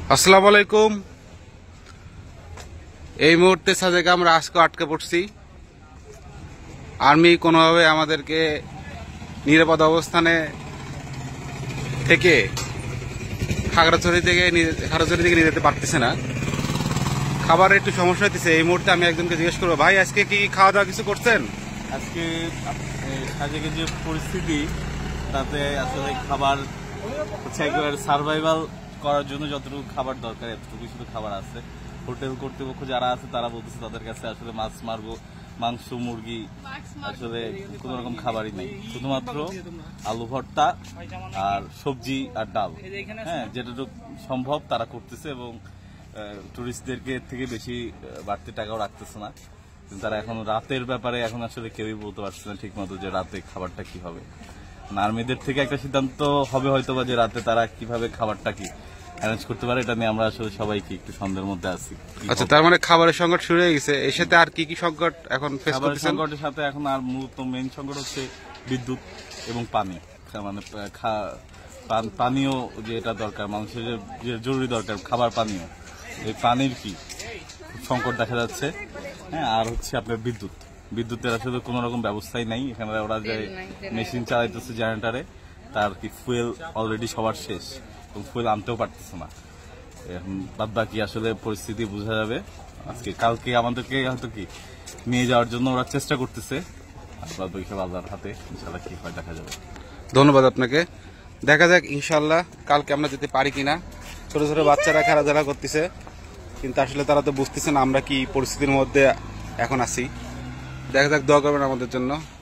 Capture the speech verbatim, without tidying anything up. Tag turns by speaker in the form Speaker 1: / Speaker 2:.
Speaker 1: আসসালামু আলাইকুম। এই মুহূর্তে সাজেকে আমরা আজকে আটকে পড়ছি। আর্মি কোনোভাবে আমাদেরকে নিরাপদ অবস্থানে থেকে খাগড়াছড়ি থেকে খাগড়াছড়ি থেকে নিয়ে যেতে পারতেছে না। খাবারের একটু সমস্যা হইতেছে। এই মুহূর্তে আমি একজনকে জিজ্ঞেস করবো, ভাই আজকে কি খাওয়া দাওয়া কিছু করছেন?
Speaker 2: আজকে সাজেকের যে পরিস্থিতি তাতে আসলে খাবার হচ্ছে একেবারে সার্ভাইভাল করার জন্য যতটুকু খাবার দরকার এতটুকু শুধু খাবার আছে। হোটেল কর্তৃপক্ষ যারা আছে তারা বলতেছে তাদের কাছে আসলে মাছ মারবো, মাংস, মুরগি আসলে কোন রকম খাবারই নেই, শুধুমাত্র আলু ভর্তা আর সবজি আর ডাল, হ্যাঁ যেটুকু সম্ভব তারা করতেছে এবং টুরিস্টদেরকে থেকে বেশি বাড়তি টাকাও রাখতেছে না। তারা এখন রাতের ব্যাপারে এখন আসলে কেউই বলতে পারছে না ঠিক মতো যে রাতে খাবারটা কি হবে। আর্মিদের থেকে একটা সিদ্ধান্ত হবে হয়তো বা যে রাতে তারা কিভাবে খাবারটা কি অ্যারেঞ্জ করতে পারে, এটা নিয়ে আমরা আসলে সবাইকে একটু সন্দেহের মধ্যে আছি।
Speaker 1: আচ্ছা, তার মানে খাবারের সংকট শুরু হয়ে গেছে। এর সাথে আর কি কি সংকট এখন ফেস করতেছেন?
Speaker 2: খাবারের সংকটের সাথে এখন আর মূলত মেইন সংকট হচ্ছে বিদ্যুৎ এবং পানি, মানে পানীয় যেটা দরকার মানুষের যে জরুরি দরকার খাবার পানীয়, এই পানির কি সংকট দেখা যাচ্ছে। হ্যাঁ, আর হচ্ছে আপনার বিদ্যুৎ বিদ্যুতের আসলে কোনো রকম ব্যবস্থাই নাই এখানে। ওরা যে মেশিন চালাইতেছে জেনারেটারে, তার কি ফুয়েল অলরেডি সবার শেষ এবং ফুয়েল আনতেও পারতেছে না। এখন বাদ বাকি আসলে পরিস্থিতি বোঝা যাবে। আজকে কালকে আমাদেরকে হয়তো কি নিয়ে যাওয়ার জন্য ওরা চেষ্টা করতেছে, বাদ বাকি সব আল্লাহর হাতে, ইনশাল্লাহ কি হয় দেখা যাবে।
Speaker 1: ধন্যবাদ আপনাকে। দেখা যাক ইনশাল্লাহ কালকে আমরা যেতে পারি কিনা। ছোট ছোট বাচ্চারা খেলাধুলা করতেছে, কিন্তু আসলে তারা তো বুঝতেছে না আমরা কি পরিস্থিতির মধ্যে এখন আছি। দেখা যাক, দোয়া করবেন আমাদের জন্য।